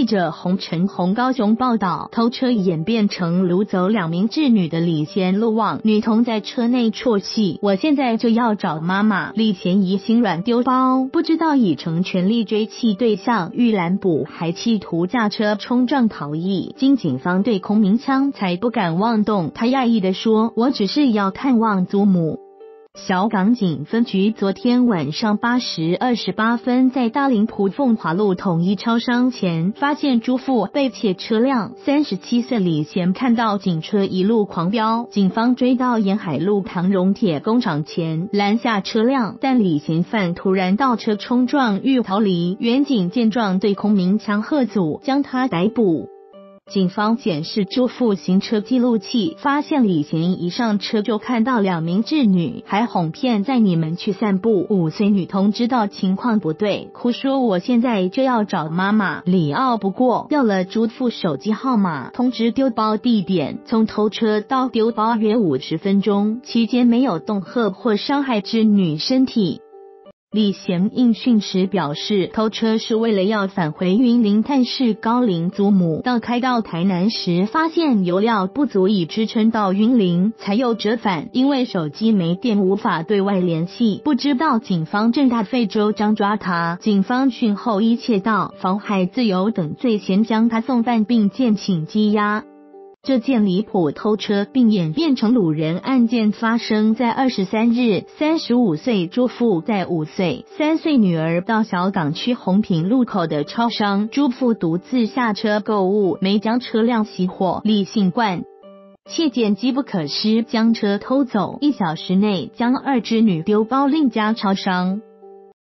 记者洪晨红高雄报道，偷车演变成掳走2名稚女的李贤路望女童在车内啜泣，我现在就要找妈妈。李贤疑心软丢包，不知道已成全力追缉对象，欲拦捕，还企图驾车冲撞逃逸。经警方对空鸣枪才不敢妄动。他讶异地说：“我只是要探望祖母。”小港警分局昨天晚上8时28分，在大林埔凤华路统一超商前发现朱父被窃车辆，37岁李贤看到警车一路狂飙，警方追到沿海路唐荣铁工厂前拦下车辆，但李嫌犯突然倒车冲撞欲逃离，员警见状对空鸣枪喝阻，将他逮捕。警方检视朱父行车记录器，发现李贤一上车就看到2名稚女，还哄骗载你们去散步。5岁女童知道情况不对，哭说我现在就要找妈妈。李拗不过，要了朱父手机号码，通知丢包地点，从偷车到丢包约50分钟，期间没有恫吓或伤害稚女身体。李贤应讯时表示，偷车是为了要返回云林探视高龄祖母，到开到台南时发现油料不足以支撑到云林，才又折返，因为手机没电无法对外联系，不知道警方正大费周章抓他。警方讯后依窃盗、妨害自由等罪嫌将他送办并建请羁押。这件离谱偷车并演变成掳人案件发生在23日，35岁朱父带5岁、3岁女儿到小港区红坪路口的超商，朱父独自下车购物，没将车辆熄火，李姓惯窃见机不可失，将车偷走，1小时内将2只女丢包另家超商。